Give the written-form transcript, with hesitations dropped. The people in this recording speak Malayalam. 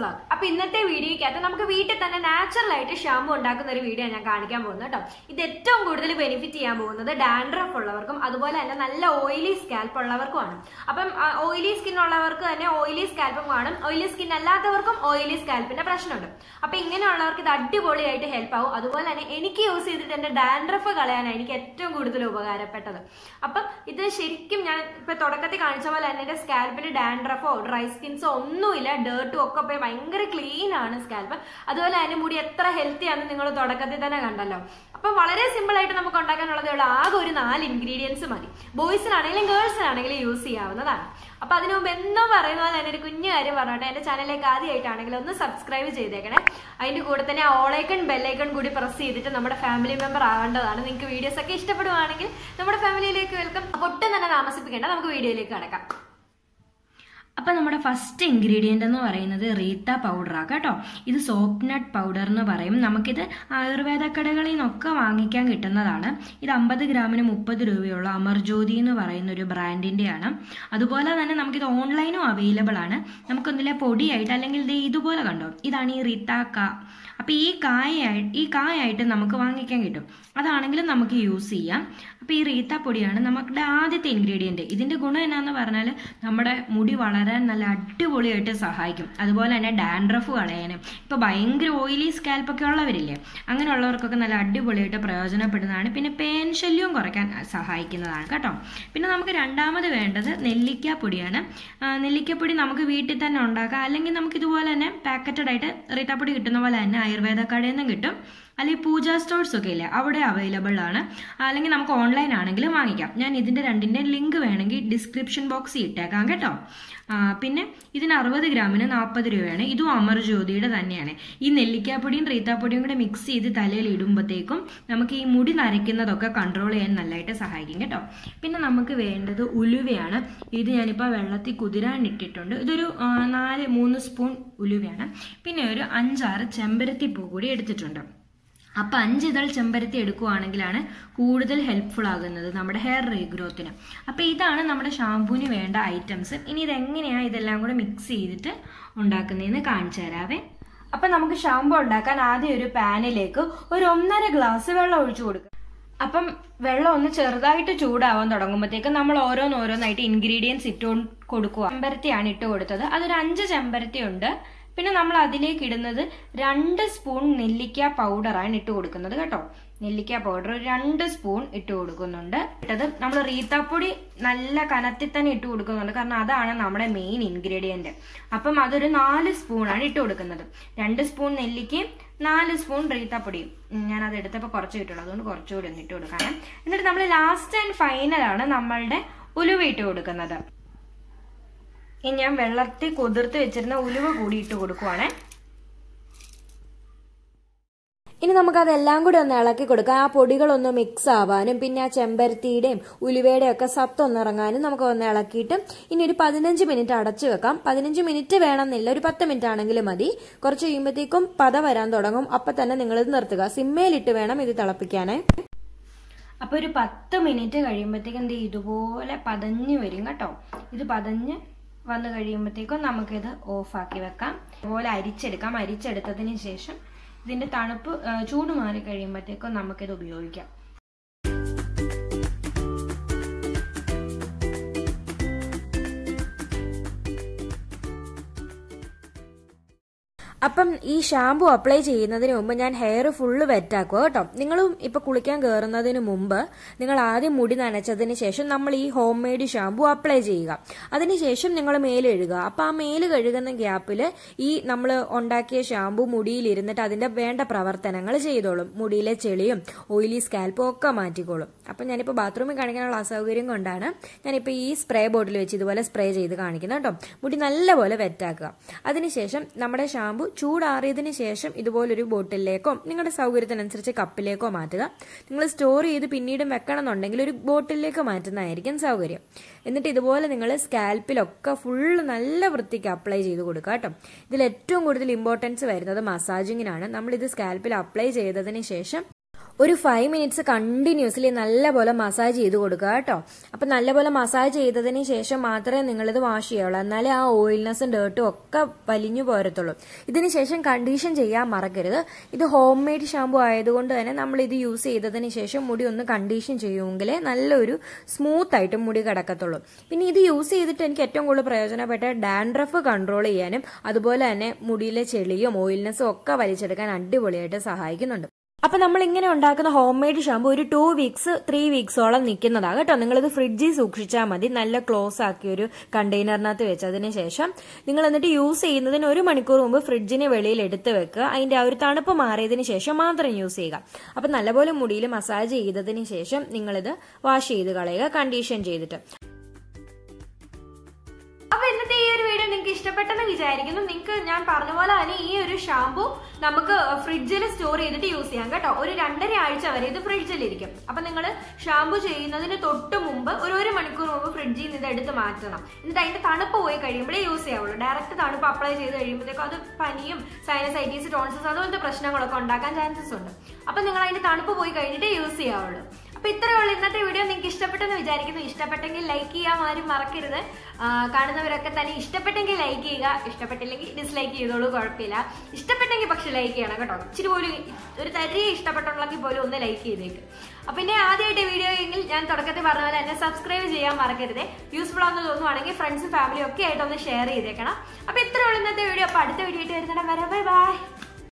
വ്ളോഗ്. അപ്പൊ ഇന്നത്തെ വീഡിയോയ്ക്കകത്ത് നമുക്ക് വീട്ടിൽ തന്നെ നാച്ചുറൽ ആയിട്ട് ഷാമ്പു ഉണ്ടാക്കുന്ന ഒരു വീഡിയോ ഞാൻ കാണിക്കാൻ പോകുന്നത് കേട്ടോ. ഇത് ഏറ്റവും കൂടുതൽ ബെനിഫിറ്റ് ചെയ്യാൻ പോകുന്നത് ഡാൻഡ്രഫ് ഉള്ളവർക്കും അതുപോലെ തന്നെ നല്ല ഓയിലി സ്കാൽപ്പ് ഉള്ളവർക്കുമാണ്. അപ്പം ഓയിലി സ്കിൻ ഉള്ളവർക്ക് തന്നെ ഓയിലി സ്കാൽപ്പും കാണും, ഓയിലി സ്കിൻ അല്ലാത്തവർക്കും ഓയിലി സ്കാൽപ്പിന്റെ പ്രശ്നമുണ്ട്. അപ്പൊ ഇങ്ങനെയുള്ളവർക്ക് ഇത് അടിപൊളിയായിട്ട് ഹെൽപ്പ് ആവും. അതുപോലെ തന്നെ എനിക്ക് യൂസ് ചെയ്തിട്ട് എന്റെ ഡാൻഡ്രഫ് കളയാനാണ് എനിക്ക് ഏറ്റവും കൂടുതൽ ഉപകാരപ്പെട്ടത്. അപ്പം ഇത് ശരിക്കും ഞാൻ ഇപ്പൊ തുടക്കത്തിൽ കാണിച്ച പോലെ തന്നെ എന്റെ സ്കാൽപ്പിന് ഡാൻഡ്രഫോ ഡ്രൈ സ്കിൻസോ ഒന്നുമില്ല, ഡേർട്ടും ഒക്കെ പോയി ഭയങ്കര ക്ലീൻ ആണ് സ്കാൽപ്പ്. അതുപോലെ തന്നെ മുടി എത്ര ഹെൽത്തി ആണെന്ന് നിങ്ങൾ തുടക്കത്തിൽ തന്നെ കണ്ടല്ലോ. അപ്പൊ വളരെ സിമ്പിൾ ആയിട്ട് നമുക്ക് ഉണ്ടാക്കാനുള്ളത് ആകെ ഒരു 4 ഇൻഗ്രീഡിയൻസ് മതി. ബോയ്സിനാണെങ്കിലും ഗേൾസിനാണെങ്കിലും യൂസ് ചെയ്യാവുന്നതാണ്. അപ്പൊ അതിനു മുമ്പ് എന്നും പറയുന്ന പോലെ തന്നെ ഒരു കുഞ്ഞു കാര്യം പറഞ്ഞോട്ടെ, എന്റെ ചാനലിലേക്ക് ആദ്യമായിട്ടാണെങ്കിൽ ഒന്ന് സബ്സ്ക്രൈബ് ചെയ്തേക്കണേ. അതിന്റെ കൂടെ തന്നെ ഓളൈക്കൺ ബെല്ലൈക്കൺ കൂടി പ്രസ് ചെയ്തിട്ട് നമ്മുടെ ഫാമിലി മെമ്പർ ആവേണ്ടതാണ്. നിങ്ങൾക്ക് വീഡിയോസ് ഒക്കെ ഇഷ്ടപ്പെടുവാണെങ്കിൽ നമ്മുടെ ഫാമിലിയിലേക്ക് വെൽക്കം. അപ്പൊ ഒട്ടും തന്നെ താമസിപ്പിക്കേണ്ട, നമുക്ക് വീഡിയോയിലേക്ക് കടക്കാം. അപ്പൊ നമ്മുടെ ഫസ്റ്റ് ഇൻഗ്രീഡിയന്റ് എന്ന് പറയുന്നത് റീത്ത പൗഡറാണ് കേട്ടോ. ഇത് സോപ്പ് നട്ട് പൗഡർ എന്ന് പറയും. നമുക്കിത് ആയുർവേദ കടകളിൽ നിന്നൊക്കെ വാങ്ങിക്കാൻ കിട്ടുന്നതാണ്. ഇത് 50 ഗ്രാമിന് 30 രൂപയുള്ള അമർജ്യോതി എന്ന് പറയുന്ന ഒരു ബ്രാൻഡിന്റെയാണ്. അതുപോലെ തന്നെ നമുക്കിത് ഓൺലൈനും അവൈലബിൾ ആണ്. നമുക്കൊന്നിലെ പൊടിയായിട്ട് അല്ലെങ്കിൽ ഇതുപോലെ കണ്ടോ, ഇതാണ് ഈ റീത്ത കാ. അപ്പൊ ഈ കായായിട്ട് നമുക്ക് വാങ്ങിക്കാൻ കിട്ടും. അതാണെങ്കിലും നമുക്ക് യൂസ് ചെയ്യാം. അപ്പൊ ഈ റീത്ത പൊടിയാണ് നമ്മുടെ ആദ്യത്തെ ഇൻഗ്രീഡിയന്റ്. ഇതിന്റെ ഗുണം എന്നാന്ന് പറഞ്ഞാൽ നമ്മുടെ മുടി വളരാൻ നല്ല അടിപൊളിയായിട്ട് സഹായിക്കും. അതുപോലെ തന്നെ ഡാൻഡ്രഫ് കളയാനും, ഇപ്പൊ ഭയങ്കര ഓയിലി സ്കാൽപ്പ് ഒക്കെ ഉള്ളവരില്ലേ, അങ്ങനെയുള്ളവർക്കൊക്കെ നല്ല അടിപൊളിയായിട്ട് പ്രയോജനപ്പെടുന്നതാണ്. പിന്നെ പേൻ ശല്യവും കുറയ്ക്കാൻ സഹായിക്കുന്നതാണ് കേട്ടോ. പിന്നെ നമുക്ക് രണ്ടാമത് വേണ്ടത് നെല്ലിക്കാപ്പൊടിയാണ്. നെല്ലിക്കപ്പൊടി നമുക്ക് വീട്ടിൽ തന്നെ ഉണ്ടാക്കാം, അല്ലെങ്കിൽ നമുക്ക് ഇതുപോലെ തന്നെ പാക്കറ്റഡ് ആയിട്ട് റീത്താപ്പൊടി കിട്ടുന്ന പോലെ തന്നെ ആയുർവേദ കടയിൽ നിന്നും കിട്ടും, അല്ലെങ്കിൽ പൂജ സ്റ്റോഴ്സ് ഒക്കെ ഇല്ലേ അവിടെ അവൈലബിൾ ആണ്, അല്ലെങ്കിൽ നമുക്ക് ഓൺലൈൻ ആണെങ്കിലും വാങ്ങിക്കാം. ഞാൻ ഇതിന്റെ രണ്ടിന്റെ ലിങ്ക് വേണമെങ്കിൽ ഡിസ്ക്രിപ്ഷൻ ബോക്സിൽ ഇട്ടേക്കാം കേട്ടോ. പിന്നെ ഇതിന് 60 ഗ്രാമിന് 40 രൂപയാണ്. ഇതും അമർജ്യോതിയുടെ തന്നെയാണ്. ഈ നെല്ലിക്കാപ്പൊടിയും റീത്താപ്പൊടിയും കൂടെ മിക്സ് ചെയ്ത് തലയിൽ ഇടുമ്പോഴത്തേക്കും നമുക്ക് ഈ മുടി നരയ്ക്കുന്നതൊക്കെ കൺട്രോൾ ചെയ്യാൻ നല്ലതായിട്ട് സഹായിക്കും കേട്ടോ. പിന്നെ നമുക്ക് വേണ്ടത് ഉലുവയാണ്. ഇത് ഞാനിപ്പോൾ വെള്ളത്തിൽ കുതിരാൻ ഇട്ടിട്ടുണ്ട്. ഇതൊരു 3 സ്പൂൺ ഉലുവയാണ്. പിന്നെ ഒരു 5-6 ചെമ്പരത്തിപ്പൂ കൂടി എടുത്തിട്ടുണ്ട്. അപ്പൊ 5 ഇതൾ ചെമ്പരത്തി എടുക്കുവാണെങ്കിലാണ് കൂടുതൽ ഹെൽപ്ഫുൾ ആകുന്നത് നമ്മുടെ ഹെയർ റീഗ്രോത്തിന്. അപ്പൊ ഇതാണ് നമ്മുടെ ഷാമ്പൂവിന് വേണ്ട ഐറ്റംസ്. ഇനി ഇതെങ്ങനെയാണ് ഇതെല്ലാം കൂടെ മിക്സ് ചെയ്തിട്ട് ഉണ്ടാക്കുന്നതെന്ന് കാണിച്ചു തരാവേ. അപ്പൊ നമുക്ക് ഷാമ്പൂ ഉണ്ടാക്കാൻ ആദ്യം ഒരു പാനിലേക്ക് ഒരു 1.5 ഗ്ലാസ് വെള്ളം ഒഴിച്ചു കൊടുക്കുക. അപ്പം വെള്ളം ഒന്ന് ചെറുതായിട്ട് ചൂടാവാൻ തുടങ്ങുമ്പോഴത്തേക്ക് നമ്മൾ ഓരോന്നായിട്ട് ഇൻഗ്രീഡിയൻസ് ഇട്ട് കൊടുക്കുക. ചെമ്പരത്തിയാണ് ഇട്ട് കൊടുത്തത്. അതൊരു 5 ചെമ്പരത്തി ഉണ്ട്. പിന്നെ നമ്മൾ അതിലേക്ക് ഇടുന്നത് 2 സ്പൂൺ നെല്ലിക്ക പൗഡറാണ് ഇട്ട് കൊടുക്കുന്നത് കേട്ടോ. നെല്ലിക്ക പൗഡർ 2 സ്പൂൺ ഇട്ട് കൊടുക്കുന്നുണ്ട്. ഇട്ടത് നമ്മൾ റീത്താപ്പൊടി നല്ല കനത്തിൽ തന്നെ ഇട്ട് കൊടുക്കുന്നുണ്ട്, കാരണം അതാണ് നമ്മുടെ മെയിൻ ഇൻഗ്രീഡിയന്റ്. അപ്പം അതൊരു 4 സ്പൂണാണ് ഇട്ട് കൊടുക്കുന്നത്. 2 സ്പൂൺ നെല്ലിക്കയും 4 സ്പൂൺ റീത്താപ്പൊടിയും. ഞാൻ അത് എടുത്തപ്പോൾ കുറച്ച് കിട്ടുള്ളൂ, അതുകൊണ്ട് കുറച്ചുകൂടി ഒന്ന് ഇട്ട് കൊടുക്കാണ്. എന്നിട്ട് നമ്മൾ ലാസ്റ്റ് ആൻഡ് ഫൈനലാണ് നമ്മളുടെ ഉലുവ ഇട്ട് കൊടുക്കുന്നത്. ഇനി ഞാൻ വെള്ളത്തിൽ കുതിർത്ത് വെച്ചിരുന്ന ഉലുവ കൂടി ഇട്ട് കൊടുക്കുവാണേ. ഇനി നമുക്കതെല്ലാം കൂടി ഒന്ന് ഇളക്കി കൊടുക്കാം. ആ പൊടികളൊന്ന് മിക്സ് ആവാനും പിന്നെ ആ ചെമ്പരത്തിയുടെയും ഉലുവയുടെയും ഒക്കെ സത്തൊന്ന് ഇറങ്ങാനും നമുക്ക് ഒന്ന് ഇളക്കിയിട്ട് ഇനി ഒരു 15 മിനിറ്റ് അടച്ചു വെക്കാം. 15 മിനിറ്റ് വേണമെന്നില്ല, ഒരു 10 മിനിറ്റ് ആണെങ്കിലും മതി. കുറച്ച് കഴിയുമ്പോഴത്തേക്കും പത വരാൻ തുടങ്ങും. അപ്പൊ തന്നെ നിങ്ങൾ ഇത് നിർത്തുക. സിമ്മയിലിട്ട് വേണം ഇത് തിളപ്പിക്കാനേ. അപ്പൊ ഒരു 10 മിനിറ്റ് കഴിയുമ്പോഴത്തേക്കും ഇതുപോലെ പതഞ്ഞു വരും കേട്ടോ. ഇത് പതഞ്ഞ് വന്നു കഴിയുമ്പോഴത്തേക്കും നമുക്കിത് ഓഫാക്കി വെക്കാം. അതുപോലെ അരിച്ചെടുക്കാം. അരിച്ചെടുത്തതിന് ശേഷം ഇതിന്റെ തണുപ്പ് ചൂട് മാറി കഴിയുമ്പോഴത്തേക്കും നമുക്കിത് ഉപയോഗിക്കാം. അപ്പം ഈ ഷാമ്പു അപ്ലൈ ചെയ്യുന്നതിന് മുമ്പ് ഞാൻ ഹെയർ ഫുള്ള് വെറ്റാക്കുക കേട്ടോ. നിങ്ങളും ഇപ്പൊ കുളിക്കാൻ കയറുന്നതിന് മുമ്പ് നിങ്ങൾ ആദ്യം മുടി നനച്ചതിന് ശേഷം നമ്മൾ ഈ ഹോം മെയ്ഡ് ഷാമ്പു അപ്ലൈ ചെയ്യുക. അതിനുശേഷം നിങ്ങൾ മേല് കഴുകുക. അപ്പൊ ആ മേല് കഴുകുന്ന ഗ്യാപ്പില് ഈ നമ്മൾ ഉണ്ടാക്കിയ ഷാമ്പു മുടിയിൽ ഇരുന്നിട്ട് അതിന്റെ വേണ്ട പ്രവർത്തനങ്ങൾ ചെയ്തോളും. മുടിയിലെ ചെളിയും ഓയിലി സ്കാൽപ്പും ഒക്കെ മാറ്റിക്കോളും. അപ്പൊ ഞാനിപ്പോ ബാത്റൂമിൽ കാണിക്കാനുള്ള അസൗകര്യം കൊണ്ടാണ് ഞാനിപ്പോ ഈ സ്പ്രേ ബോട്ടിൽ വെച്ച് ഇതുപോലെ സ്പ്രേ ചെയ്ത് കാണിക്കുന്നത് കേട്ടോ. മുടി നല്ലപോലെ വെറ്റാക്കുക. അതിനുശേഷം നമ്മുടെ ഷാമ്പു ചൂടാറിയതിനു ശേഷം ഇതുപോലൊരു ബോട്ടിലേക്കോ നിങ്ങളുടെ സൗകര്യത്തിനനുസരിച്ച് കപ്പിലേക്കോ മാറ്റുക. നിങ്ങൾ സ്റ്റോർ ചെയ്ത് പിന്നീടും വെക്കണം എന്നുണ്ടെങ്കിൽ ഒരു ബോട്ടിലേക്ക് മാറ്റുന്നതായിരിക്കും സൗകര്യം. എന്നിട്ട് ഇതുപോലെ നിങ്ങൾ സ്കാൽപ്പിലൊക്കെ ഫുള്ള് നല്ല വൃത്തിക്ക് അപ്ലൈ ചെയ്ത് കൊടുക്കുക കേട്ടോ. ഇതിൽ ഏറ്റവും കൂടുതൽ ഇമ്പോർട്ടൻസ് വരുന്നത് മസാജിങ്ങിനാണ്. നമ്മളിത് സ്കാൽപ്പിൽ അപ്ലൈ ചെയ്തതിന് ശേഷം ഒരു 5 മിനിറ്റ്സ് കണ്ടിന്യൂസ്ലി നല്ലപോലെ മസാജ് ചെയ്ത് കൊടുക്കുക കേട്ടോ. അപ്പൊ നല്ലപോലെ മസാജ് ചെയ്തതിന് ശേഷം മാത്രമേ നിങ്ങളിത് വാഷ് ചെയ്യുള്ളൂ. എന്നാലേ ആ ഓയിൽനെസ്സും ഡേർട്ടും ഒക്കെ വലിഞ്ഞു പോരത്തുള്ളൂ. ഇതിന് ശേഷം കണ്ടീഷൻ ചെയ്യാൻ മറക്കരുത്. ഇത് ഹോം മെയ്ഡ് ഷാമ്പു ആയതുകൊണ്ട് തന്നെ നമ്മൾ ഇത് യൂസ് ചെയ്തതിന് ശേഷം മുടി ഒന്ന് കണ്ടീഷൻ ചെയ്യുമെങ്കിലേ നല്ലൊരു സ്മൂത്ത് ആയിട്ട് മുടി കിടക്കത്തുള്ളൂ. പിന്നെ ഇത് യൂസ് ചെയ്തിട്ട് എനിക്ക് ഏറ്റവും കൂടുതൽ പ്രയോജനപ്പെട്ട ഡാൻഡ്രഫ് കൺട്രോൾ ചെയ്യാനും അതുപോലെ തന്നെ മുടിയിലെ ചെളിയും ഓയിൽനെസ്സും ഒക്കെ വലിച്ചെടുക്കാൻ അടിപൊളിയായിട്ട് സഹായിക്കുന്നുണ്ട്. അപ്പൊ നമ്മൾ ഇങ്ങനെ ഉണ്ടാക്കുന്ന ഹോം മെയ്ഡ് ഷാമ്പു ഒരു 2 വീക്സ് 3 വീക്സോളം നിൽക്കുന്നതാണ് കേട്ടോ. നിങ്ങളിത് ഫ്രിഡ്ജിൽ സൂക്ഷിച്ചാൽ മതി. നല്ല ക്ലോസ് ആക്കി ഒരു കണ്ടെയ്നറിനകത്ത് വെച്ചതിന് ശേഷം നിങ്ങൾ എന്നിട്ട് യൂസ് ചെയ്യുന്നതിന് 1 മണിക്കൂർ മുമ്പ് ഫ്രിഡ്ജിന് വെളിയിൽ എടുത്ത് വെക്കുക. അതിന്റെ ആ ഒരു തണുപ്പ് മാറിയതിന് ശേഷം മാത്രം യൂസ് ചെയ്യുക. അപ്പൊ നല്ലപോലെ മുടിയിൽ മസാജ് ചെയ്തതിന് ശേഷം നിങ്ങളിത് വാഷ് ചെയ്ത് കളയുക കണ്ടീഷൻ ചെയ്തിട്ട്. അപ്പൊ ഇന്നത്തെ ഈ ഒരു വീഡിയോ നിങ്ങൾക്ക് ഇഷ്ടപ്പെട്ടെന്ന് വിചാരിക്കുന്നു. നിങ്ങൾക്ക് ഞാൻ പറഞ്ഞ പോലെ തന്നെ ഈ ഒരു ഷാമ്പു നമുക്ക് ഫ്രിഡ്ജിൽ സ്റ്റോർ ചെയ്തിട്ട് യൂസ് ചെയ്യാം കേട്ടോ. ഒരു 2.5 ആഴ്ച വരെ ഇത് ഫ്രിഡ്ജിലിരിക്കും. അപ്പൊ നിങ്ങൾ ഷാമ്പു ചെയ്യുന്നതിന് തൊട്ട് മുമ്പ് ഒരു 1 മണിക്കൂർ മുമ്പ് ഫ്രിഡ്ജിൽ നിന്ന് ഇത് എടുത്ത് മാറ്റണം. എന്നിട്ട് അതിന്റെ തണുപ്പ് പോയി കഴിയുമ്പോഴേ യൂസ് ചെയ്യാവുള്ളൂ. ഡയറക്റ്റ് തണുപ്പ് അപ്ലൈ ചെയ്ത് കഴിയുമ്പോഴത്തേക്കും അത് പനിയും സൈനസൈറ്റീസ് ടോൺസിസ് അതുപോലത്തെ പ്രശ്നങ്ങളൊക്കെ ഉണ്ടാക്കാൻ ചാൻസസ് ഉണ്ട്. അപ്പൊ നിങ്ങൾ അതിന്റെ തണുപ്പ് പോയി കഴിഞ്ഞിട്ട് യൂസ് ചെയ്യാവുള്ളൂ. അപ്പൊ ഇത്രയേ ഉള്ളൂ ഇന്നത്തെ വീഡിയോ. നിങ്ങൾക്ക് ഇഷ്ടപ്പെട്ടെന്ന് വിചാരിക്കുന്നു. ഇഷ്ടപ്പെട്ടെങ്കിൽ ലൈക്ക് ചെയ്യാൻ ആരും മറക്കരുത്. കാണുന്നവരൊക്കെ തന്നെ ഇഷ്ടപ്പെട്ടെങ്കിൽ ലൈക്ക് ചെയ്യുക, ഇഷ്ടപ്പെട്ടില്ലെങ്കിൽ ഡിസ്ലൈക്ക് ചെയ്തോളൂ, കുഴപ്പമില്ല. ഇഷ്ടപ്പെട്ടെങ്കിൽ പക്ഷെ ലൈക്ക് ചെയ്യണം കേട്ടോ. ഇച്ചിരി പോലും ഒരു തരിയെ ഇഷ്ടപ്പെട്ടുള്ളെങ്കിൽ പോലും ഒന്ന് ലൈക്ക് ചെയ്തേക്ക്. അപ്പൊ പിന്നെ ആദ്യമായിട്ട് വീഡിയോ എങ്കിൽ ഞാൻ തുടക്കത്തിൽ പറഞ്ഞ പോലെ എന്നെ സബ്സ്ക്രൈബ് ചെയ്യാൻ മറക്കരുത്. യൂസ്ഫുൾ ആണെന്ന് തോന്നുവാണെങ്കിൽ ഫ്രണ്ട്സും ഫാമിലിയും ഒക്കെ ആയിട്ട് ഒന്ന് ഷെയർ ചെയ്തേക്കണം. അപ്പൊ ഇത്രയേ ഉള്ളൂ ഇന്നത്തെ വീഡിയോ. അപ്പൊ അടുത്ത വീഡിയോ ആയിട്ട് വരുന്നിടം വരെ ബൈ ബൈ.